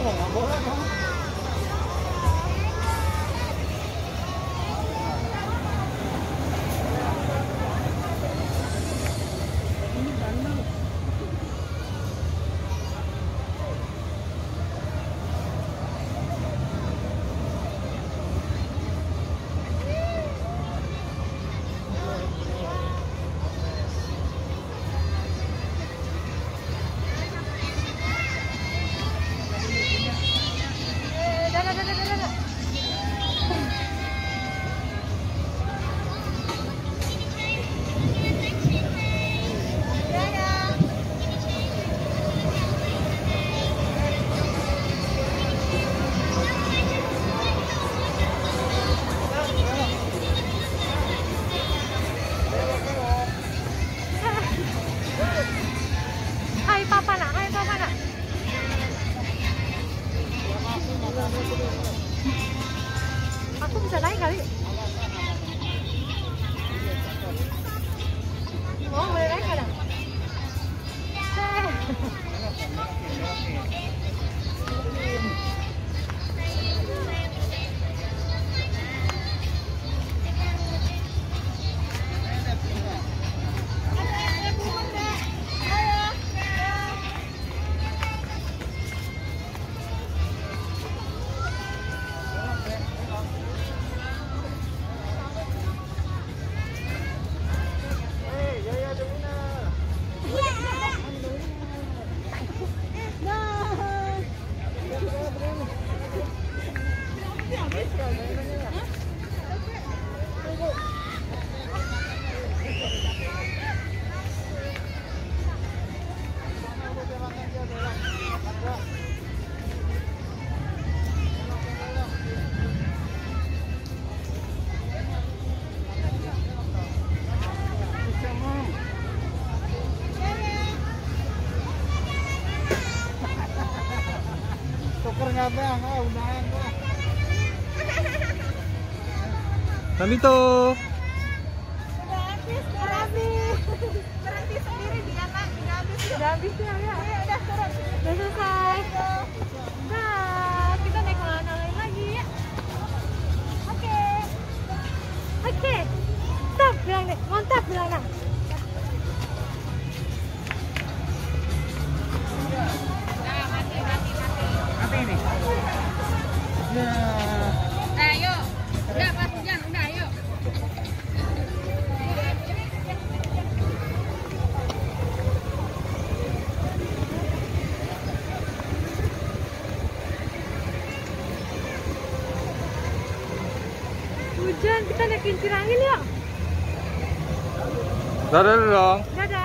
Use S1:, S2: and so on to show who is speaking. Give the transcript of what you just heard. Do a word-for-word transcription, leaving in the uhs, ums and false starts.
S1: nggak boleh dong.
S2: Hai papa nak, hai papa nak. Aku bisa naik kali. Oh, boleh naik ada?
S1: Tuker nggak bang? Ah, udahan bang.
S3: Namito.
S2: Udah habis, udah habis. Berhenti sendiri dia nak, udah habis. Udah habis ya, ya. Udah turun. Udah selesai. Nah, kita naik mana lain lagi ya? Oke. Oke. Stop bilang deh, mantap bilang nak.
S1: Apa ini? Ya.
S4: Eh, yuk. Udah, pas hujan, udah, yuk.
S2: Hujan, kita naik kincir angin yuk.
S3: Dadah dong.
S2: Dadah.